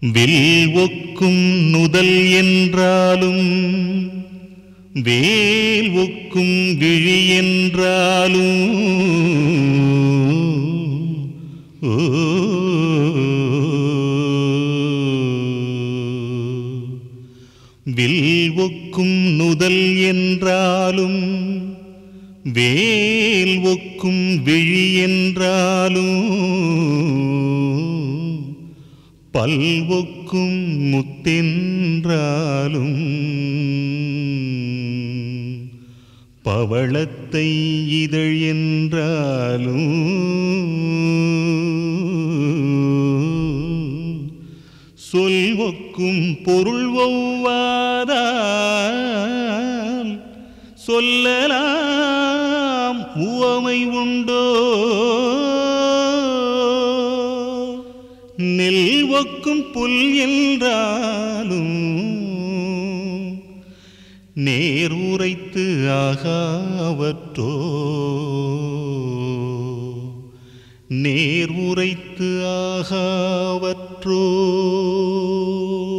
will ஒக்கும் நுதல் என்றாலும் வேல் ஒக்கும் விழி என்றாலும் வில் ஒக்கும் நுதல் என்றாலும் வேல் ஒக்கும் விழி என்றாலும் பல்வொக்கும் முத்தென்றாலும் பவளத்தை இதழ் என்றாலும் சொல்வொக்கும் பொருள் ஒவ்வாதால் சொல்லலாம் உவமை உண்டோ நெல் ஒக்கும் புல் என்றாலும் நேர் உரைத்து ஆகாவற்றோ நேர் உரைத்து ஆகாவற்றோ